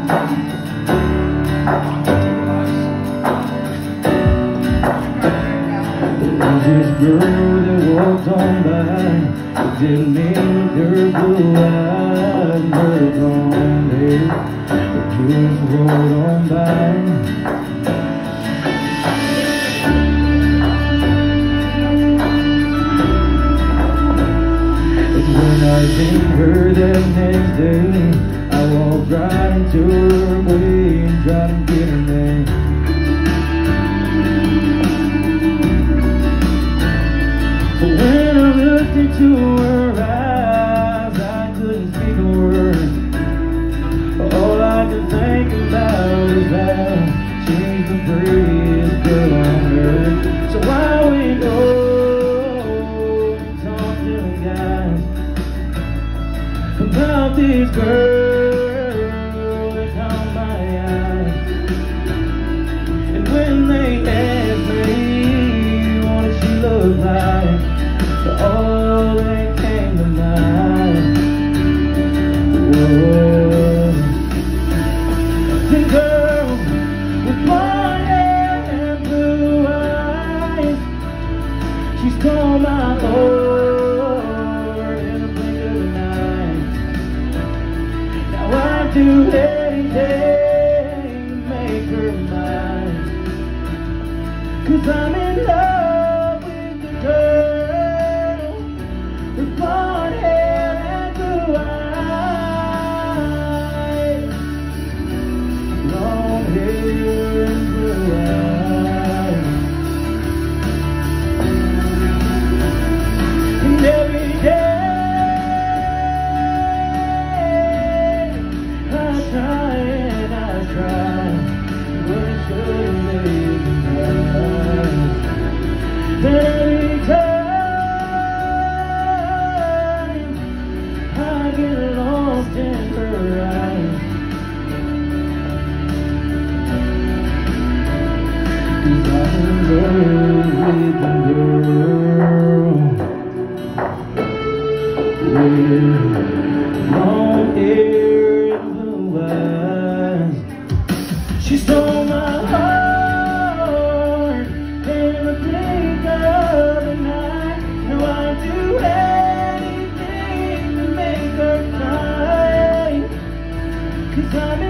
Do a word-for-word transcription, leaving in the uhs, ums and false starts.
This girl that walked on by didn't mean her blue eyes, her blonde hair, but just rolled on by. And when I seen her that next day, I walked right into her way and tried to get her name. But when I looked into her eyes, I couldn't speak a word. All I could think about is how she's the prettiest girl on earth. So I went home and talked to the guys about this girl that caught my eye. And when they asked me what did she look like, all that came to mind was the girl with blonde hair and blue eyes. She stole my heart in a blink of an eye. Now I do anything to make her mine, 'cause I'm in love with the girl with blonde hair and blue eyes. Blonde hair and blue eyes. And every day I try and I try, but it sure makes me cry. Every time I get lost in her eyes, 'cause I'm in love with the girl with long hair and blue eyes. She stole my heart in the blink of an eye. Now I do anything to make her cry, 'cause I'm